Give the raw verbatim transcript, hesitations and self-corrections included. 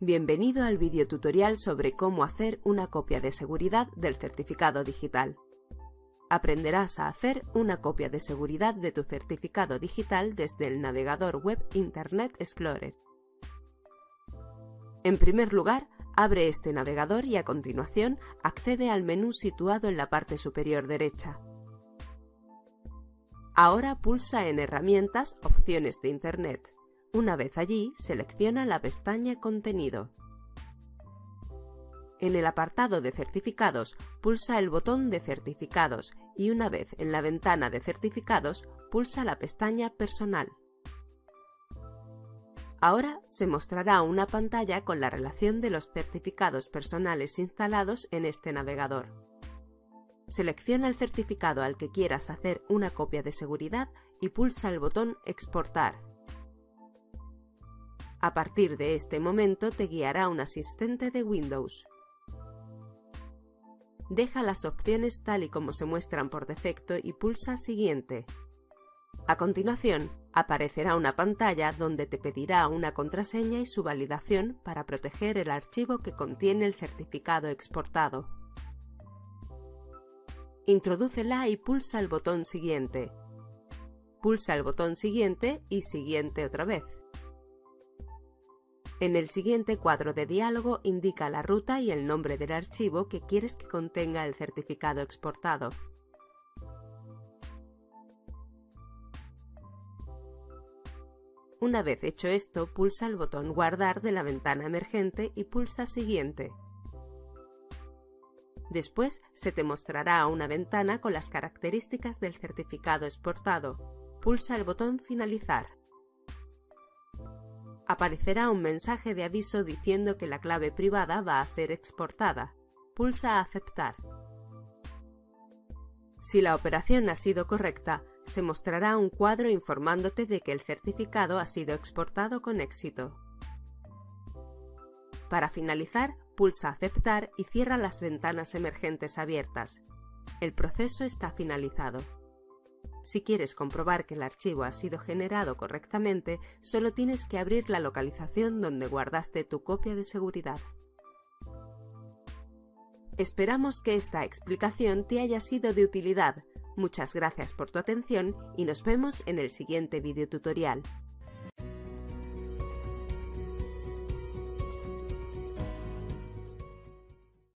Bienvenido al videotutorial sobre cómo hacer una copia de seguridad del certificado digital. Aprenderás a hacer una copia de seguridad de tu certificado digital desde el navegador web Internet Explorer. En primer lugar, abre este navegador y a continuación accede al menú situado en la parte superior derecha. Ahora pulsa en Herramientas, Opciones de Internet. Una vez allí, selecciona la pestaña Contenido. En el apartado de Certificados, pulsa el botón de Certificados y una vez en la ventana de Certificados, pulsa la pestaña Personal. Ahora se mostrará una pantalla con la relación de los certificados personales instalados en este navegador. Selecciona el certificado al que quieras hacer una copia de seguridad y pulsa el botón Exportar. A partir de este momento te guiará un asistente de Windows. Deja las opciones tal y como se muestran por defecto y pulsa Siguiente. A continuación, aparecerá una pantalla donde te pedirá una contraseña y su validación para proteger el archivo que contiene el certificado exportado. Introdúcela y pulsa el botón Siguiente. Pulsa el botón Siguiente y Siguiente otra vez. En el siguiente cuadro de diálogo indica la ruta y el nombre del archivo que quieres que contenga el certificado exportado. Una vez hecho esto, pulsa el botón Guardar de la ventana emergente y pulsa Siguiente. Después se te mostrará una ventana con las características del certificado exportado. Pulsa el botón Finalizar. Aparecerá un mensaje de aviso diciendo que la clave privada va a ser exportada. Pulsa Aceptar. Si la operación ha sido correcta, se mostrará un cuadro informándote de que el certificado ha sido exportado con éxito. Para finalizar, pulsa Aceptar y cierra las ventanas emergentes abiertas. El proceso está finalizado. Si quieres comprobar que el archivo ha sido generado correctamente, solo tienes que abrir la localización donde guardaste tu copia de seguridad. Esperamos que esta explicación te haya sido de utilidad. Muchas gracias por tu atención y nos vemos en el siguiente videotutorial.